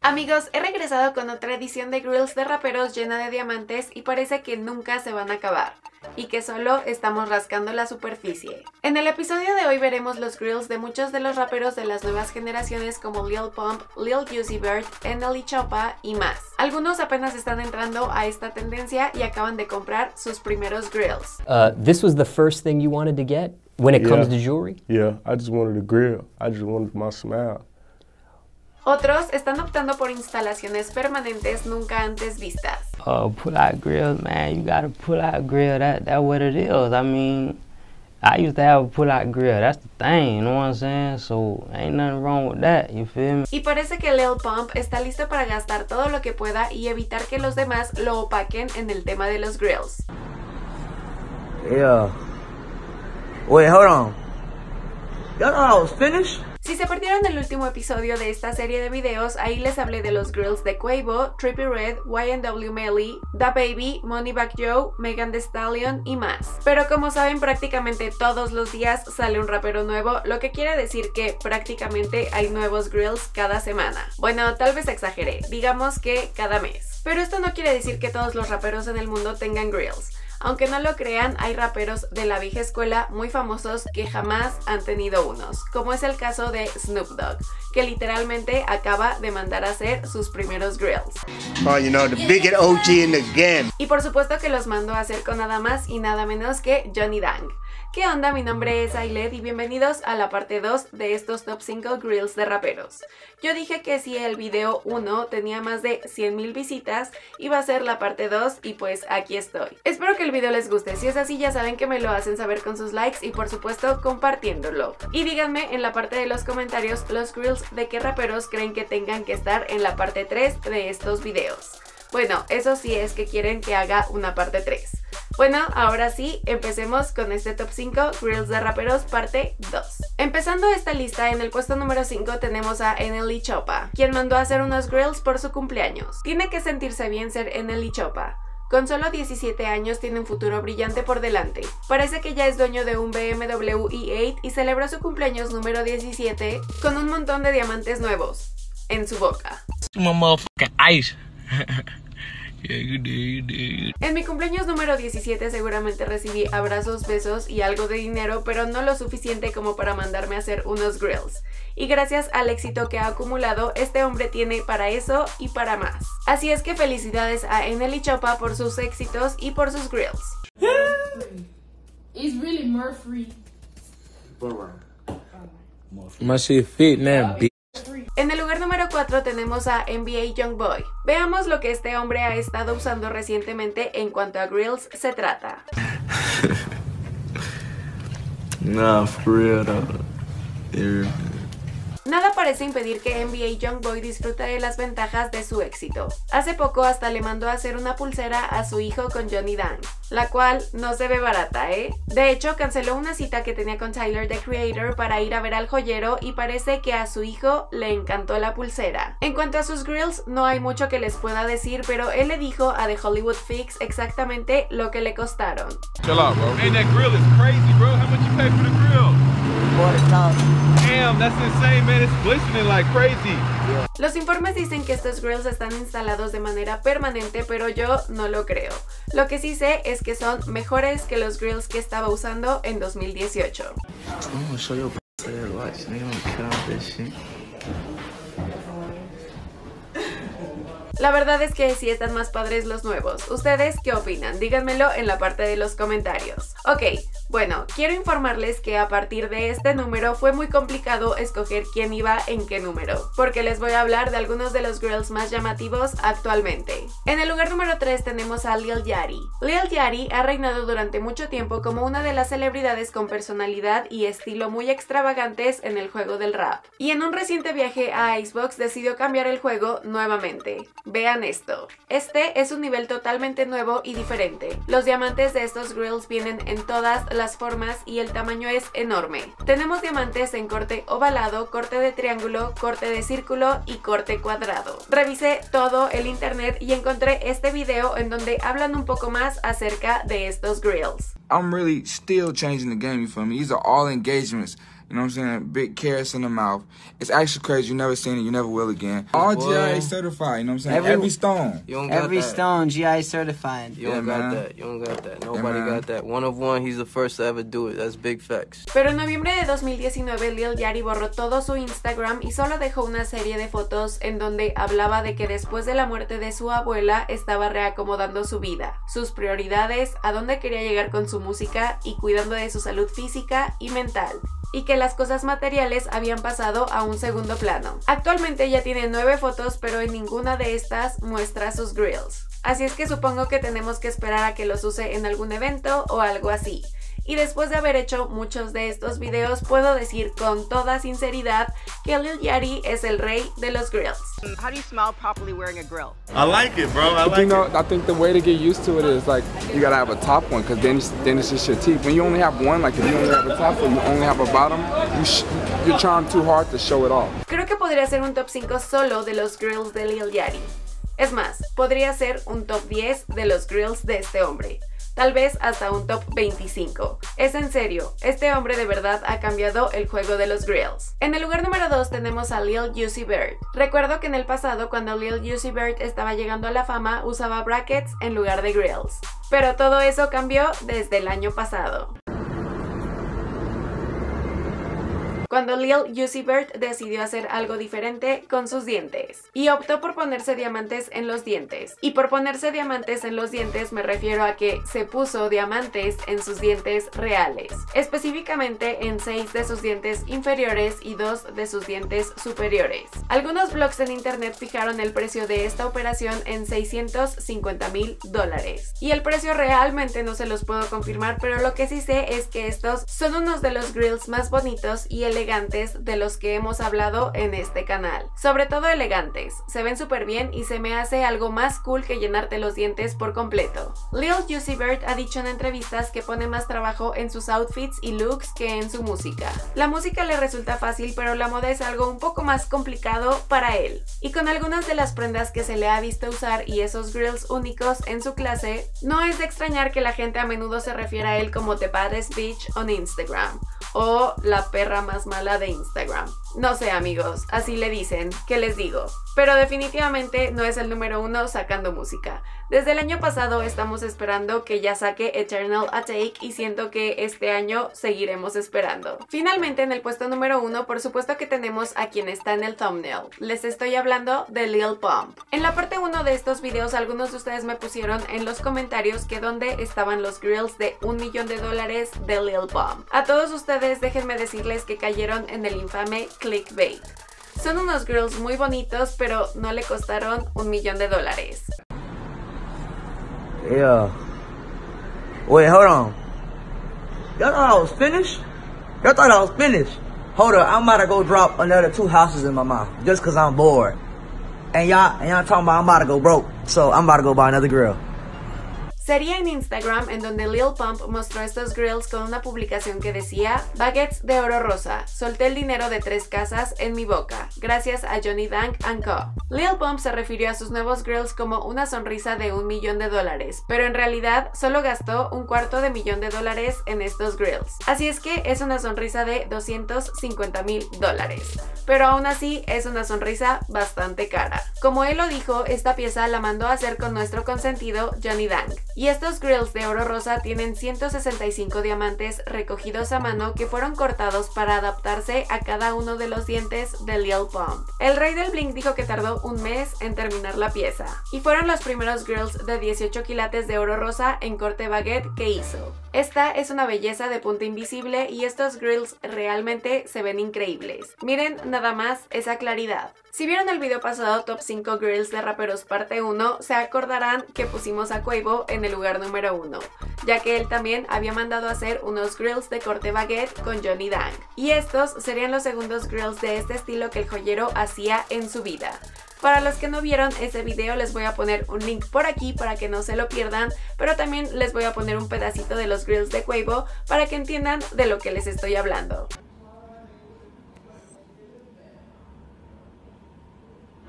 Amigos, he regresado con otra edición de Grills de raperos llena de diamantes y parece que nunca se van a acabar y que solo estamos rascando la superficie. En el episodio de hoy veremos los grills de muchos de los raperos de las nuevas generaciones como Lil Pump, Lil Uzi Vert, NLE Choppa y más. Algunos apenas están entrando a esta tendencia y acaban de comprar sus primeros grills. This was the first thing you wanted to get when it comes to jewelry? Yeah, I just wanted a grill. I just wanted my smile. Otros están optando por instalaciones permanentes nunca antes vistas. Pull-out grills, man, you got a pull-out grill, that's what it is. I mean, I used to have a pull-out grill, that's the thing, you know what I'm saying? So, ain't nothing wrong with that, you feel me? Y parece que Lil Pump está listo para gastar todo lo que pueda y evitar que los demás lo opaquen en el tema de los grills. Yeah. Wait, hold on. Y'all know I was finished? Si se perdieron el último episodio de esta serie de videos, ahí les hablé de los grills de Quavo, Trippie Redd, YNW Melly, DaBaby, Moneybagg Yo, Megan Thee Stallion y más. Pero como saben, prácticamente todos los días sale un rapero nuevo, lo que quiere decir que prácticamente hay nuevos grills cada semana. Bueno, tal vez exageré, digamos que cada mes. Pero esto no quiere decir que todos los raperos en el mundo tengan grills. Aunque no lo crean, hay raperos de la vieja escuela muy famosos que jamás han tenido unos, como es el caso de Snoop Dogg, que literalmente acaba de mandar a hacer sus primeros grills. Oh, you know, the biggest OG in the game. Y por supuesto que los mandó a hacer con nada más y nada menos que Johnny Dang. ¿Qué onda? Mi nombre es Ailed y bienvenidos a la parte 2 de estos top 5 grills de raperos. Yo dije que si el video 1 tenía más de 100,000 visitas, iba a ser la parte 2 y pues aquí estoy. Espero que el video les guste, si es así ya saben que me lo hacen saber con sus likes y por supuesto compartiéndolo. Y díganme en la parte de los comentarios los grills de qué raperos creen que tengan que estar en la parte 3 de estos videos. Bueno, eso sí es que quieren que haga una parte 3. Bueno, ahora sí, empecemos con este top 5 grills de raperos parte 2. Empezando esta lista, en el puesto número 5 tenemos a NLE Choppa, quien mandó a hacer unos grills por su cumpleaños. Tiene que sentirse bien ser NLE Choppa. Con solo 17 años tiene un futuro brillante por delante. Parece que ya es dueño de un BMW E8 y celebró su cumpleaños número 17 con un montón de diamantes nuevos en su boca. En mi cumpleaños número 17 seguramente recibí abrazos, besos y algo de dinero, pero no lo suficiente como para mandarme a hacer unos grills. Y gracias al éxito que ha acumulado, este hombre tiene para eso y para más. Así es que felicidades a NLE Choppa por sus éxitos y por sus grills. It's really Murphy. My shit fit now, bitch. En el lugar número 4 tenemos a NBA Youngboy. Veamos lo que este hombre ha estado usando recientemente en cuanto a grills se trata. Nah, for real though. Nada parece impedir que NBA Youngboy disfrute de las ventajas de su éxito. Hace poco hasta le mandó a hacer una pulsera a su hijo con Johnny Dang, la cual no se ve barata, ¿eh? De hecho, canceló una cita que tenía con Tyler, the Creator, para ir a ver al joyero y parece que a su hijo le encantó la pulsera. En cuanto a sus grills, no hay mucho que les pueda decir, pero él le dijo a The Hollywood Fix exactamente lo que le costaron. Chill out, bro. Man, that grill is crazy, bro. How much you pay for the grill? Damn, that's insane, man. It's glistening like crazy. Los informes dicen que estos grills están instalados de manera permanente, pero yo no lo creo. Lo que sí sé es que son mejores que los grills que estaba usando en 2018. La verdad es que sí están más padres los nuevos. ¿Ustedes qué opinan? Díganmelo en la parte de los comentarios. Ok, bueno, quiero informarles que a partir de este número fue muy complicado escoger quién iba en qué número, porque les voy a hablar de algunos de los grills más llamativos actualmente. En el lugar número 3 tenemos a Lil Yachty. Lil Yachty ha reinado durante mucho tiempo como una de las celebridades con personalidad y estilo muy extravagantes en el juego del rap. Y en un reciente viaje a Icebox decidió cambiar el juego nuevamente. Vean esto. Este es un nivel totalmente nuevo y diferente. Los diamantes de estos grills vienen en todas las formas y el tamaño es enorme. Tenemos diamantes en corte ovalado, corte de triángulo, corte de círculo y corte cuadrado. Revisé todo el internet y encontré este video en donde hablan un poco más acerca de estos grills. I'm really still changing the game, you feel me? These are all engagements. You know what I'm saying? Big carrots in the mouth. It's actually crazy. You never seen it. You never will again. All GIA certified. You know what I'm saying? Every stone. You don't got Every that. stone GIA certified. You don't got that. You don't got that. Nobody got that. One of one. He's the first to ever do it. That's big facts. Pero en noviembre de 2019, Lil Yachty borró todo su Instagram y solo dejó una serie de fotos en donde hablaba de que después de la muerte de su abuela estaba reacomodando su vida, sus prioridades, a dónde quería llegar con su música y cuidando de su salud física y mental, y que las cosas materiales habían pasado a un segundo plano. Actualmente ella tiene 9 fotos, pero en ninguna de estas muestra sus grills. Así es que supongo que tenemos que esperar a que los use en algún evento o algo así. Y después de haber hecho muchos de estos videos, puedo decir con toda sinceridad que Lil Yachty es el rey de los grills. How do you smile properly wearing a grill? I like it, bro. I like it. I think the way to get used to it is like you gotta have a top one, because then it's just your teeth. When you only have one, like if you only have a top or you only have a bottom, you're trying too hard to show it off. Creo que podría ser un top 5 solo de los grills de Lil Yachty. Es más, podría ser un top 10 de los grills de este hombre. Tal vez hasta un top 25. Es en serio, este hombre de verdad ha cambiado el juego de los grills. En el lugar número 2 tenemos a Lil Uzi Vert. Recuerdo que en el pasado, cuando Lil Uzi Vert estaba llegando a la fama, usaba brackets en lugar de grills. Pero todo eso cambió desde el año pasado, cuando Lil Uzi Vert decidió hacer algo diferente con sus dientes y optó por ponerse diamantes en los dientes. Y por ponerse diamantes en los dientes me refiero a que se puso diamantes en sus dientes reales, específicamente en 6 de sus dientes inferiores y 2 de sus dientes superiores. Algunos blogs en internet fijaron el precio de esta operación en $650,000 y el precio realmente no se los puedo confirmar, pero lo que sí sé es que estos son unos de los grills más bonitos y elegantes de los que hemos hablado en este canal. Sobre todo elegantes, se ven súper bien y se me hace algo más cool que llenarte los dientes por completo. Lil Uzi Vert ha dicho en entrevistas que pone más trabajo en sus outfits y looks que en su música. La música le resulta fácil, pero la moda es algo un poco más complicado para él. Y con algunas de las prendas que se le ha visto usar y esos grills únicos en su clase, no es de extrañar que la gente a menudo se refiera a él como The Baddest Bitch on Instagram o la perra más mala de Instagram. No sé, amigos, así le dicen, ¿qué les digo? Pero definitivamente no es el número 1 sacando música. Desde el año pasado estamos esperando que ya saque Eternal Atake y siento que este año seguiremos esperando. Finalmente, en el puesto número 1, por supuesto que tenemos a quien está en el thumbnail. Les estoy hablando de Lil Pump. En la parte 1 de estos videos, algunos de ustedes me pusieron en los comentarios que dónde estaban los grills de $1 millón de Lil Pump. A todos ustedes, déjenme decirles que cayeron en el infame clickbait. Son unos grills muy bonitos, pero no le costaron $1 millón. Yeah. Wait, hold on. Y'all thought I was finished? Y'all thought I was finished? Hold up, I'm about to go drop another 2 houses in my mouth just cause I'm bored. And y'all talking about I'm about to go broke, so I'm about to go buy another grill. Sería en Instagram en donde Lil Pump mostró estos grills con una publicación que decía: baguettes de oro rosa, solté el dinero de 3 casas en mi boca, gracias a Johnny Dang & Co. Lil Pump se refirió a sus nuevos grills como una sonrisa de $1 millón, pero en realidad solo gastó $250,000 en estos grills. Así es que es una sonrisa de $250,000, pero aún así es una sonrisa bastante cara. Como él lo dijo, esta pieza la mandó a hacer con nuestro consentido Johnny Dang. Y estos grills de oro rosa tienen 165 diamantes recogidos a mano que fueron cortados para adaptarse a cada uno de los dientes de Lil Pump. El rey del bling dijo que tardó un mes en terminar la pieza, y fueron los primeros grills de 18 quilates de oro rosa en corte baguette que hizo. Esta es una belleza de punta invisible y estos grills realmente se ven increíbles. Miren nada más esa claridad. Si vieron el video pasado, Top 5 Grills de Raperos parte 1, se acordarán que pusimos a Quavo en el lugar número 1, ya que él también había mandado a hacer unos grills de corte baguette con Johnny Dang. Y estos serían los segundos grills de este estilo que el joyero hacía en su vida. Para los que no vieron ese video, les voy a poner un link por aquí para que no se lo pierdan, pero también les voy a poner un pedacito de los grills de Quavo para que entiendan de lo que les estoy hablando.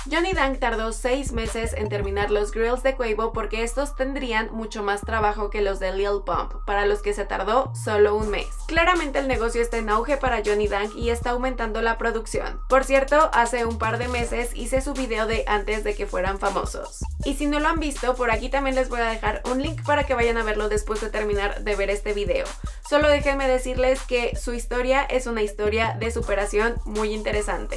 Johnny Dang tardó 6 meses en terminar los grills de Quavo porque estos tendrían mucho más trabajo que los de Lil Pump, para los que se tardó solo un mes. Claramente el negocio está en auge para Johnny Dang y está aumentando la producción. Por cierto, hace un par de meses hice su video de antes de que fueran famosos. Y si no lo han visto, por aquí también les voy a dejar un link para que vayan a verlo después de terminar de ver este video. Solo déjenme decirles que su historia es una historia de superación muy interesante.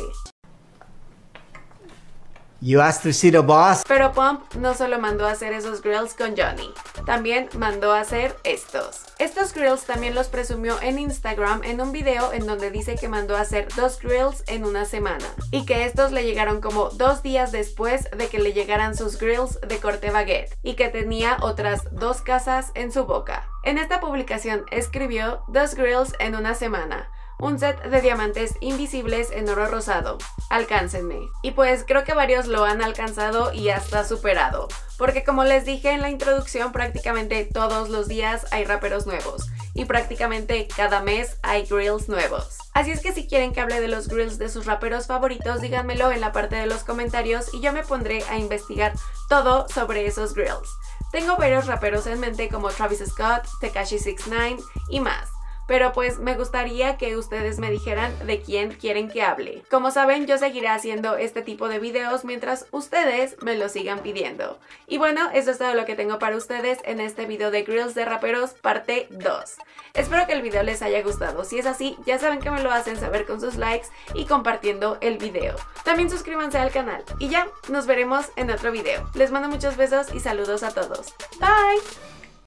You asked to see the boss? Pero Pump no solo mandó a hacer esos grills con Johnny, también mandó a hacer estos. Estos grills también los presumió en Instagram en un video en donde dice que mandó a hacer 2 grills en una semana y que estos le llegaron como 2 días después de que le llegaran sus grills de corte baguette y que tenía otras 2 casas en su boca. En esta publicación escribió 2 grills en una semana. Un set de diamantes invisibles en oro rosado. Alcáncenme. Y pues creo que varios lo han alcanzado y hasta superado. Porque como les dije en la introducción, prácticamente todos los días hay raperos nuevos. Y prácticamente cada mes hay grills nuevos. Así es que si quieren que hable de los grills de sus raperos favoritos, díganmelo en la parte de los comentarios y yo me pondré a investigar todo sobre esos grills. Tengo varios raperos en mente como Travis Scott, Tekashi 69 y más. Pero pues me gustaría que ustedes me dijeran de quién quieren que hable. Como saben, yo seguiré haciendo este tipo de videos mientras ustedes me lo sigan pidiendo. Y bueno, eso es todo lo que tengo para ustedes en este video de Grills de Raperos parte 2. Espero que el video les haya gustado. Si es así, ya saben que me lo hacen saber con sus likes y compartiendo el video. También suscríbanse al canal. Y ya, nos veremos en otro video. Les mando muchos besos y saludos a todos. Bye.